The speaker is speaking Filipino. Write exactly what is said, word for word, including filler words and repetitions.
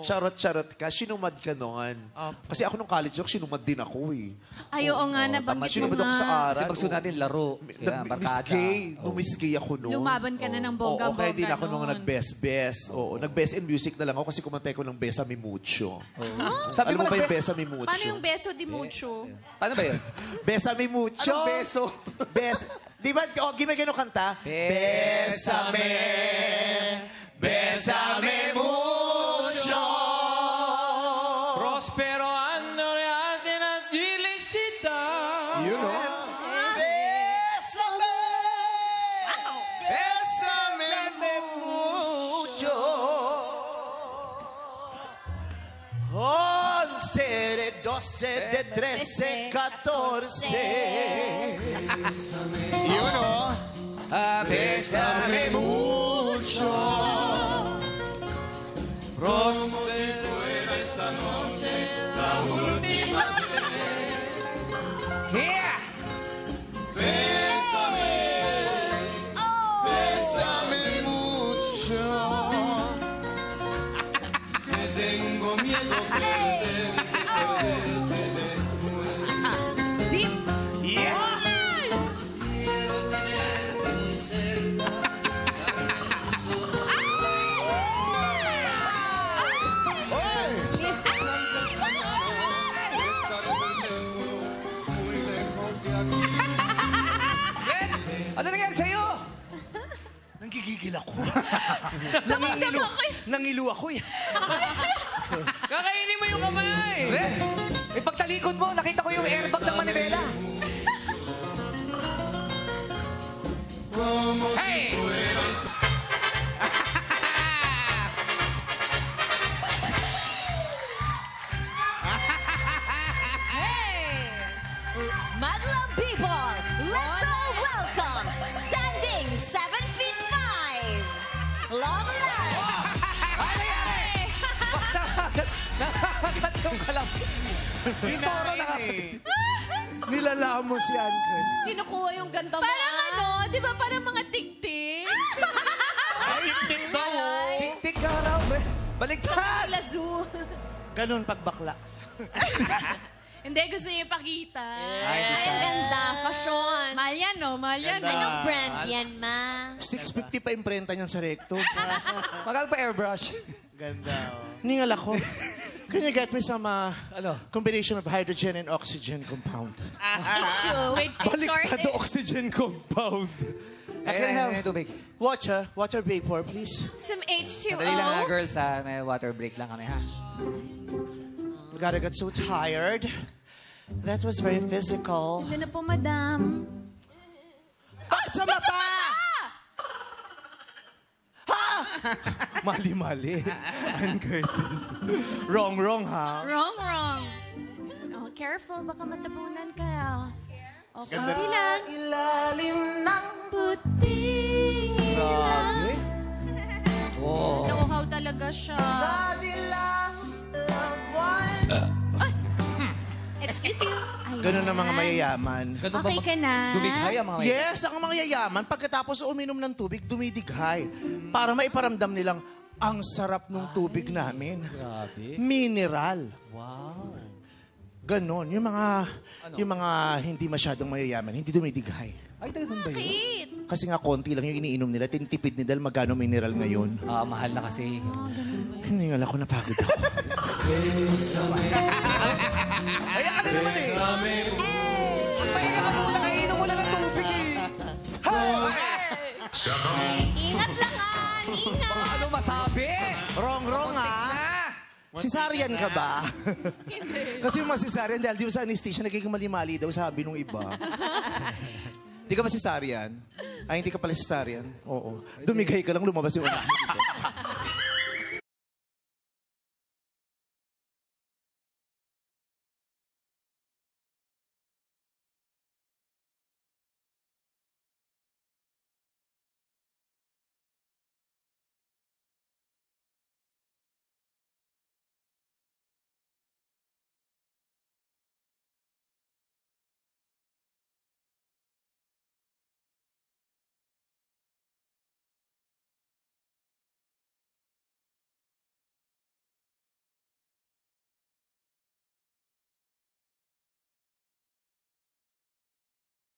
charot-charot ka, sinumad ka noon. Kasi ako nung college joke, sinumad din ako eh. Ay, oo nga, nabanggit mo Sinumad ako sa nga. aral. Kasi magsunod natin laro. Kaya, Nag-miss gay. Nung-miss gay ako noon. Lumaban ka na ng bongga-bongga Oo, kaya din ako nung noon. nag-best-best. Oo, nag-best in music na lang ako kasi kumantay ko ng Besame Mucho. Sabi Alam mo mo ba yung nagbe- Besame Mucho? Paano yung beso di mucho? Paano ba yun? Besame Mucho. Anong beso? Bes... Di ba, oh, gimay kayo kanta? Besame, Besame Mucho. Prospero anno le asne na felicità. You know? Besame, Besame Mucho. Once, de doce, de trece, catorce. Yun o. Ah, Besame mucho. Prospero esta noche la última yeah! Bésame. Bésame mucho. que tengo miedo de Deep. Yeah! quiero tenerte muy cerca. Ano nangyari sa'yo? Nanggigigil ako. Damang-dama ko eh. Nangilu ako eh. Kakainin mo yung kamay. Red, eh, pagtalikod mo, nakita ko yung airbag ng manibela. Hey! Madlang people, let's all welcome standing seven feet five, long legs. Nakakat yung kalam. Yung toro eh. Nilalamo si Uncle. Kinukuha yung ganda mo. Parang ano, di ba parang mga tig-tig? Tik daw. Tik-tik ka raw. Baliktad! Lazo. Ganun pagbakla. Hindi, gusto niya ipakita. Ay, Ay, ang ganda, fashion. Mahal yan, no? Mahal yan. Ganda. Anong brand yan, ma? six fifty pa imprenta niyan sa recto. Magal pa airbrush. Ganda. Ningal ako. Can you get me some uh, Ano? combination of hydrogen and oxygen compound? Issue. Wait, Baliktad oxygen compound. I can Ayun, have ayun, tubig. water, water vapor, please. Some H two O. Dali lang na, girls, ha? May water break lang kami, ha? God, I got so tired. That was very physical. Ganda na po, madam. Bakit sa mata? Ha? Mali-mali. Ann Curtis. Wrong, wrong, ha? Wrong, wrong. Oh, careful, baka matabunan ka. Okay, okay lang. Ilalim ng Puting Grabe. Oh. Nauhaw talaga siya. dilang labuan. Excuse you. Ayan. Ganun ang mga mayayaman. Ganun ba Okay mag- ka na? Dumighay ang mga Yes, ang mga yayaman, pagkatapos uminom ng tubig, dumidighay. Para maiparamdam nilang, ang sarap ng tubig namin. Grabe. Mineral. Wow. Ganon. Yung mga, yung mga hindi masyadong mayayaman, hindi dumidighay. Ay, talagang ba yun? Bakit? Kasi nga konti lang yung iniinom nila, tinitipid nila dahil magkano mineral ngayon. Ah, mahal na kasi. Hindi nga ako, napagod ako. Ay, ka na naman eh. Pahinga ka muna, kainom mo lang ng tubig eh. Ingat lang, ah. Ingat. Baka ano masabi? Wrong, wrong ha. Cesarean ka ba? Kasi yung mga cesarean, dahil di ba sa anesthesia, nagiging mali-mali daw, sabi nung iba. Di ka ba cesarean? Ay, hindi ka pala cesarean? Oo. Dumigay ka lang, lumabas yung unak mo.